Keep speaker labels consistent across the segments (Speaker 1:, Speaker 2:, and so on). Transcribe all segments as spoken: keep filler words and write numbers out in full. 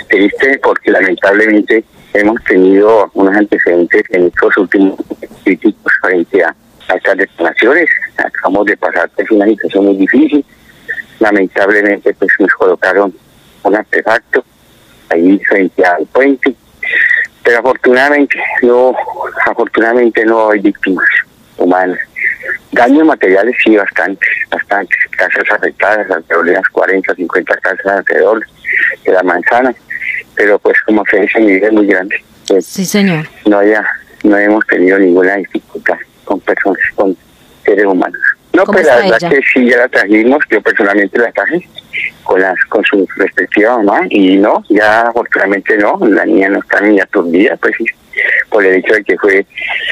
Speaker 1: triste porque lamentablemente hemos tenido unos antecedentes en estos últimos críticos frente a, a estas detonaciones. Acabamos de pasar pues una situación muy difícil. Lamentablemente pues nos colocaron un artefacto ahí frente al puente, pero afortunadamente no, afortunadamente no hay víctimas humanas. Daños materiales sí, bastantes, bastantes. Casas afectadas, alrededor de unas cuarenta, cincuenta casas alrededor de la manzana, pero pues como se dice, mi vida es muy grande. Pues,
Speaker 2: sí, señor.
Speaker 1: No haya, no hemos tenido ninguna dificultad con personas, con seres humanos. No, pues la verdad ella? que sí, ya la trajimos, yo personalmente la traje con las con su respectiva mamá, y no, ya afortunadamente no, la niña no está ni aturdida, pues sí, por el hecho de que fue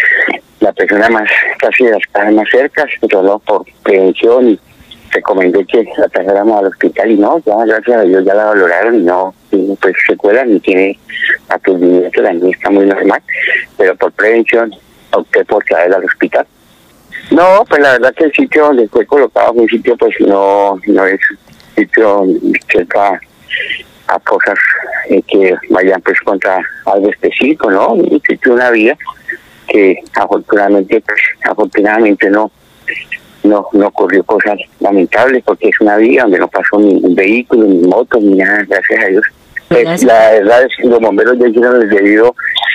Speaker 1: la persona más, casi de las casas más cercas, solo por prevención, y recomendé que la trajéramos al hospital, y no, ya gracias a Dios ya la valoraron, y no, y pues secuela, ni tiene aturdimiento, la niña está muy normal, pero por prevención opté por traerla al hospital. No, pues la verdad que el sitio donde fue colocado fue un sitio, pues no, no es sitio cerca a cosas eh, que vayan pues contra algo específico, ¿no? Un sitio, una vía que afortunadamente, pues afortunadamente no, no, no ocurrió cosas lamentables, porque es una vía donde no pasó ningún vehículo, ni moto, ni nada, gracias a Dios. Pues la verdad es que los bomberos ya hicieron el debido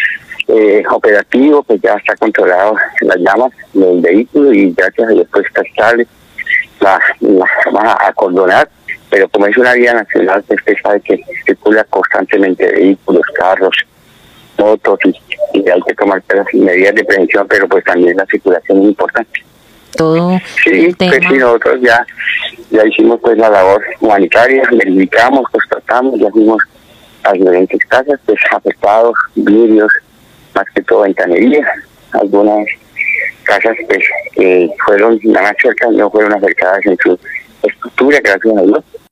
Speaker 1: Eh, operativo, pues ya está controlado las llamas del vehículo, y gracias a Dios pues está estable, la, la vamos a acordonar, pero como es una vía nacional, pues usted sabe que circula constantemente vehículos, carros, motos, y, y hay que tomar las medidas de prevención, pero pues también la circulación es importante.
Speaker 2: Todo
Speaker 1: sí,
Speaker 2: el tema.
Speaker 1: Pues sí, nosotros ya, ya hicimos pues la labor humanitaria, verificamos, constatamos, ya fuimos a diferentes casas, pues afectados, vidrios, más que todo ventanería, algunas casas pues que fueron, la más cerca no fueron afectadas en su estructura, gracias a Dios,